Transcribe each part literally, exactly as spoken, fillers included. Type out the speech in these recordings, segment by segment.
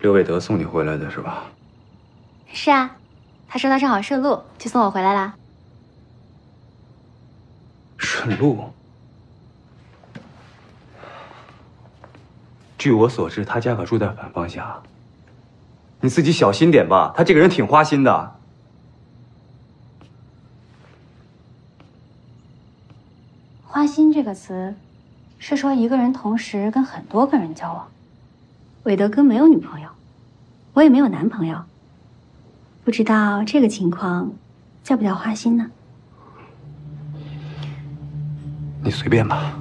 刘伟德送你回来的是吧？ 是啊，他说他正好顺路，就送我回来啦。 顺路？据我所知，他家可住在反方向。你自己小心点吧，他这个人挺花心的。 花心这个词，是说一个人同时跟很多个人交往。韦德哥没有女朋友，我也没有男朋友，不知道这个情况叫不叫花心呢？ 你随便吧。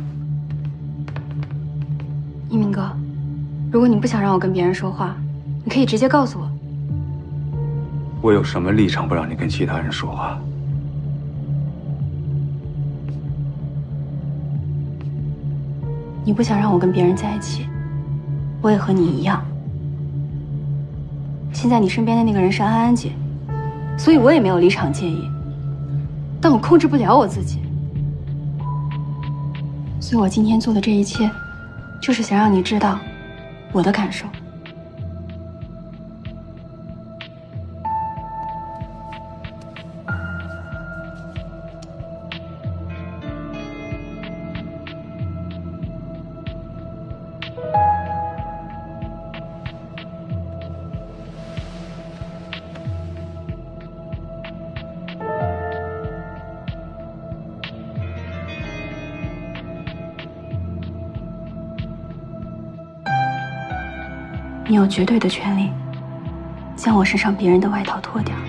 一鸣哥，如果你不想让我跟别人说话，你可以直接告诉我。 我有什么立场不让你跟其他人说话？ 你不想让我跟别人在一起，我也和你一样。现在你身边的那个人是安安姐，所以我也没有立场介意，但我控制不了我自己。所以我今天做的这一切，就是想让你知道我的感受。你有绝对的权利将我身上别人的外套脱掉。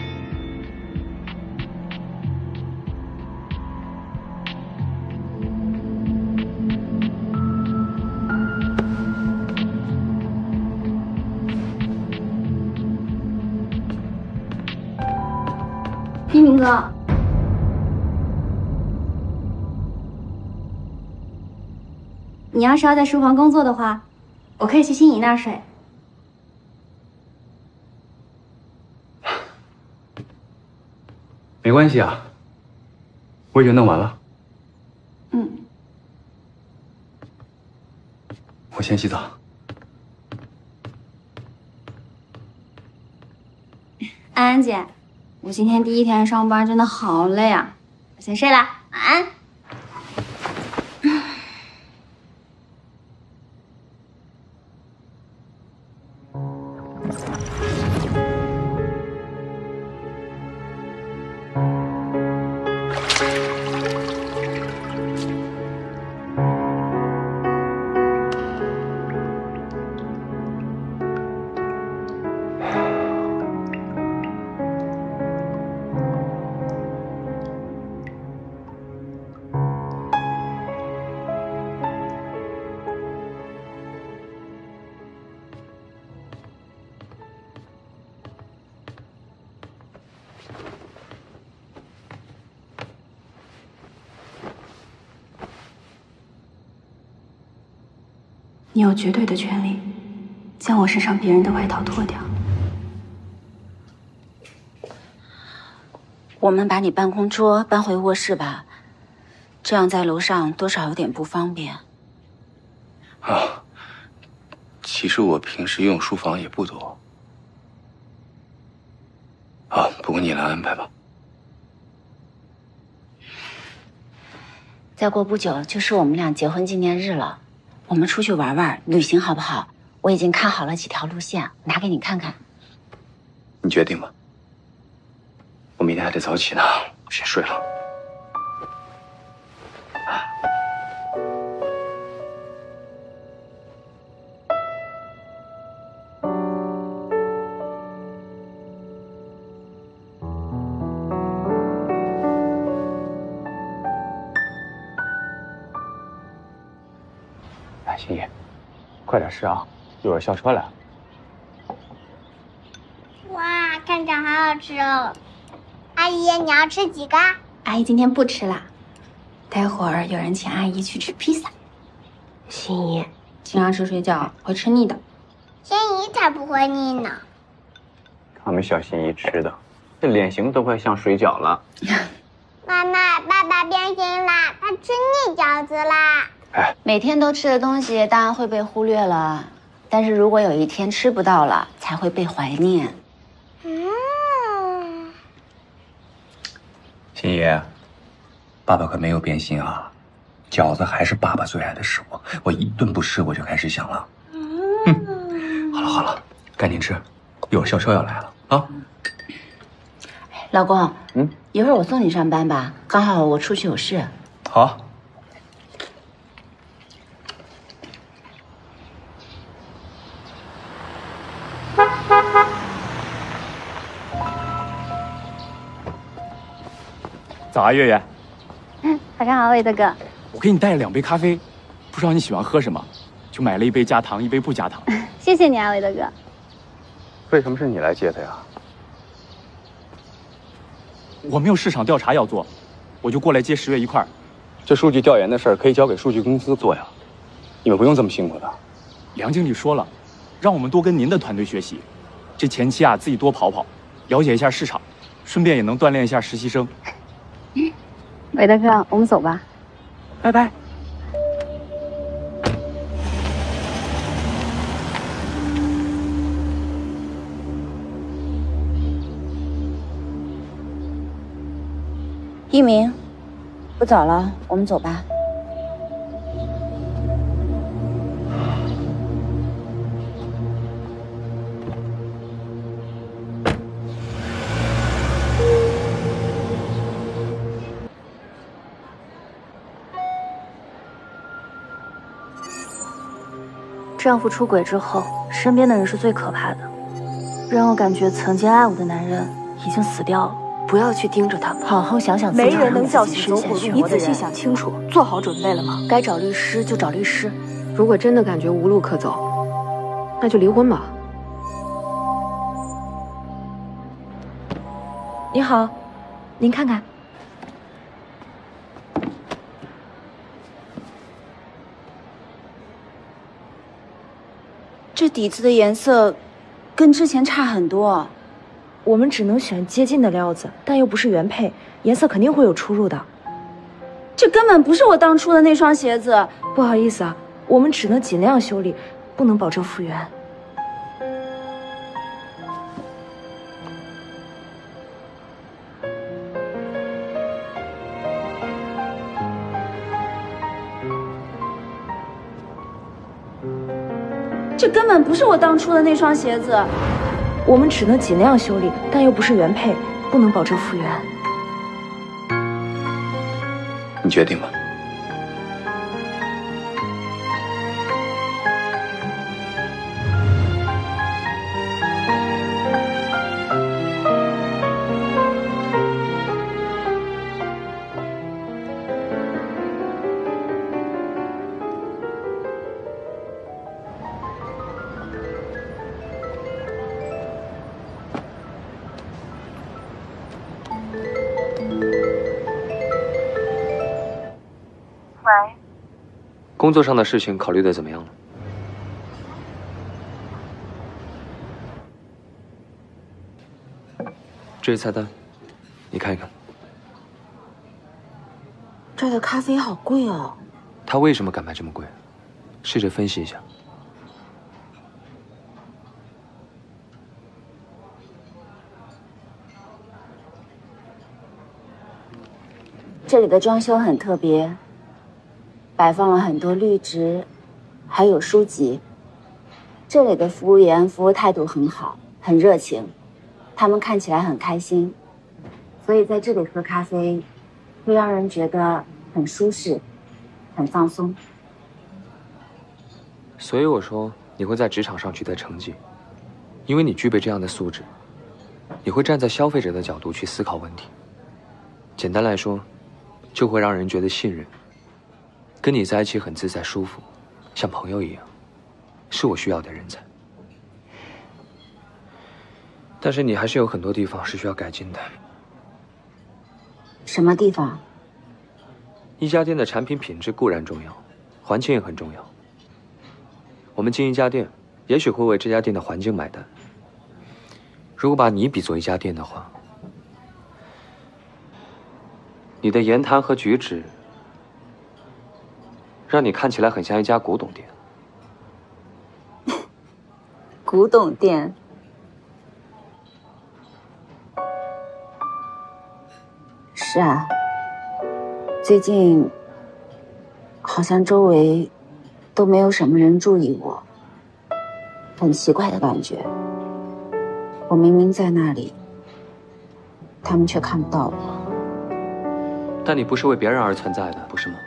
一鸣哥，你要是要在书房工作的话，我可以去心怡那儿睡。 没关系啊，我已经弄完了。 嗯， 我先洗澡。 安安姐，我今天第一天上班真的好累啊，我先睡了，晚安。你有绝对的权利将我身上别人的外套脱掉。 我们把你办公桌搬回卧室吧，这样在楼上多少有点不方便。 啊，其实我平时用书房也不多。啊，不过你来安排吧。 再过不久就是我们俩结婚纪念日了，我们出去玩玩，旅行好不好？我已经看好了几条路线，拿给你看看。 你决定吧。我明天还得早起呢，我先睡了。来，心怡，快点吃啊，一会儿校车来了。 哇，看着好好吃哦！阿姨，你要吃几个？ 阿姨今天不吃了，待会儿有人请阿姨去吃披萨。心怡，经常吃水饺会吃腻的。 心怡才不会腻呢。 看我们小心怡吃的，这脸型都快像水饺了。 妈妈，爸爸变心啦，他吃腻饺子啦。 哎， 每天都吃的东西当然会被忽略了，但是如果有一天吃不到了，才才会被怀念。 嗯， 心怡，爸爸可没有变心啊，饺子还是爸爸最爱的食物，我一顿不吃我就开始想了。嗯，好了好了，赶紧吃，一会儿潇潇要来了啊。 老公， 嗯， 一会儿我送你上班吧，刚好我出去有事。 好。 早啊，月月。 早上好，韦德哥。 我给你带了两杯咖啡，不知道你喜欢喝什么，就买了一杯加糖，一杯不加糖。 谢谢你啊，韦德哥。 为什么是你来接他呀？ 我没有市场调查要做，我就过来接十月一块儿。 这数据调研的事儿可以交给数据公司做呀，你们不用这么辛苦的。 梁经理说了，让我们多跟您的团队学习。这前期啊，自己多跑跑，了解一下市场，顺便也能锻炼一下实习生。 韦德哥，我们走吧。 拜拜。 一鸣，不早了，我们走吧。 丈夫出轨之后，身边的人是最可怕的，让我感觉曾经爱我的男人已经死掉了。不要去盯着他们，好好想想自己。没人能叫醒走火入魔的人。你仔细想清楚，做好准备了吗？该找律师就找律师。 如果真的感觉无路可走，那就离婚吧。 你好，您看看。 这底子的颜色跟之前差很多。 我们只能选接近的料子，但又不是原配，颜色肯定会有出入的。 这根本不是我当初的那双鞋子。 不好意思啊，我们只能尽量修理，不能保证复原。 这根本不是我当初的那双鞋子。 我们只能尽量修理，但又不是原配，不能保证复原。 你决定吧。 喂， 工作上的事情考虑的怎么样了？这是菜单，你看一看。 这儿的咖啡好贵哦。 他为什么敢卖这么贵？试着分析一下。 这里的装修很特别，摆放了很多绿植，还有书籍。这里的服务员服务态度很好，很热情，他们看起来很开心，所以在这里喝咖啡，会让人觉得很舒适，很放松。 所以我说你会在职场上取得成绩，因为你具备这样的素质，你会站在消费者的角度去思考问题。简单来说，就会让人觉得信任，跟你在一起很自在舒服，像朋友一样，是我需要的人才。但是你还是有很多地方是需要改进的。 什么地方？ 一家店的产品品质固然重要，环境也很重要。我们经营一家店，也许会为这家店的环境买单。如果把你比作一家店的话，你的言谈和举止，让你看起来很像一家古董店。 古董店？ 是啊，最近好像周围都没有什么人注意我，很奇怪的感觉。我明明在那里，他们却看不到我。 但你不是为别人而存在的，不是吗？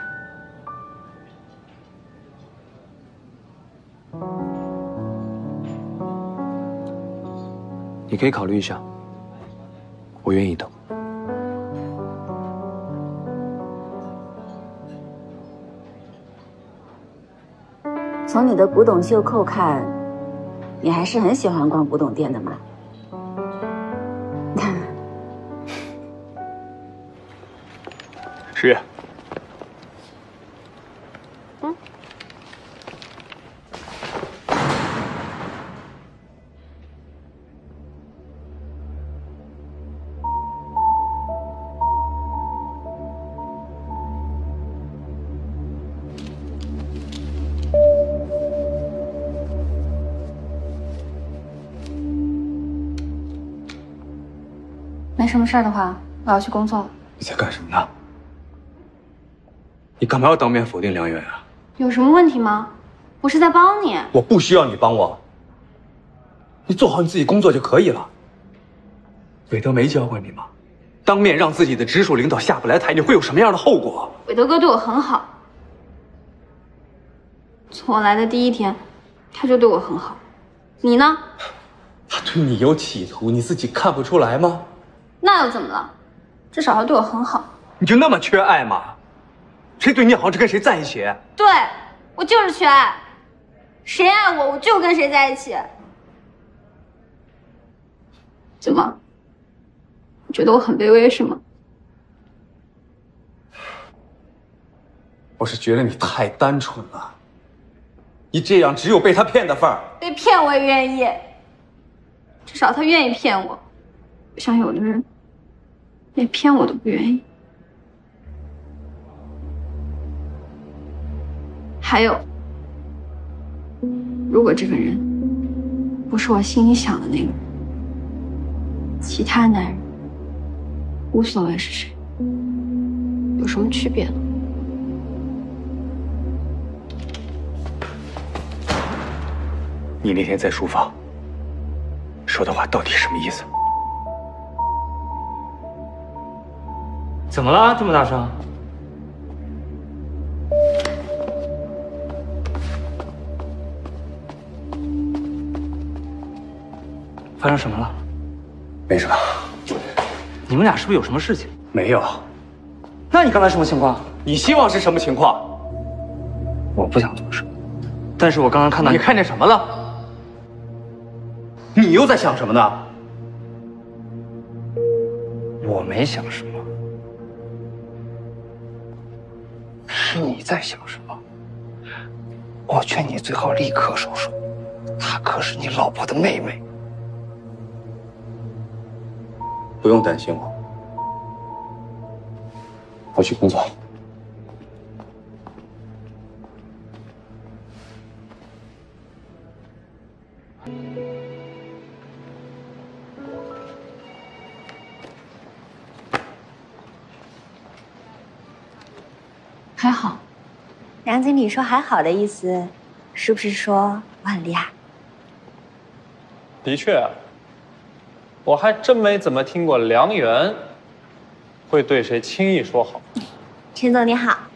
你可以考虑一下，我愿意等。 从你的古董袖扣看，你还是很喜欢逛古董店的嘛？ 十月。 嗯。 没什么事儿的话，我要去工作了。 你在干什么呢？你干嘛要当面否定梁远啊？ 有什么问题吗？我是在帮你。 我不需要你帮我，你做好你自己工作就可以了。韦德没教过你吗？当面让自己的直属领导下不来台，你会有什么样的后果？ 韦德哥对我很好，从我来的第一天，他就对我很好。你呢？ 他对你有企图，你自己看不出来吗？ 那又怎么了？至少他对我很好。 你就那么缺爱吗？谁对你好就跟谁在一起？ 对，我就是缺爱，谁爱我我就跟谁在一起。怎么？你觉得我很卑微是吗？ 我是觉得你太单纯了，你这样只有被他骗的份儿。 被骗我也愿意，至少他愿意骗我，不像有的人连骗我都不愿意。还有，如果这个人不是我心里想的那个人，其他男人无所谓是谁，有什么区别呢？ 你那天在书房说的话到底什么意思？ 怎么了？这么大声？发生什么了？ 没什么。 你们俩是不是有什么事情？ 没有。 那你刚才什么情况？ 你希望是什么情况？ 我不想多说，但是我刚刚看到你看见什么了？你又在想什么呢？ 我没想什么，是你在想什么。我劝你最好立刻收手，她可是你老婆的妹妹。 不用担心我，我去工作。 还好。 梁经理说还好的意思，是不是说我很厉害？ 的确，我还真没怎么听过梁元会对谁轻易说好。 陈总你好。